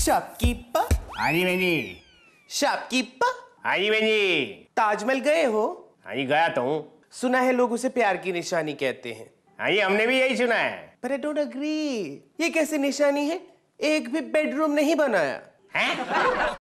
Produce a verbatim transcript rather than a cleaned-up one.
Shopkeeper. हाँ जी बहन जी। Shopkeeper. हाँ जी बहन जी। ताजमहल गए हो? हाँ जी गया तो हूँ। सुना है लोग उसे प्यार की निशानी कहते हैं। हाँ जी हमने भी यही सुना है। पर आई डोंट एग्री। ये कैसी निशानी है? एक भी बेडरूम नहीं बनाया। हैं?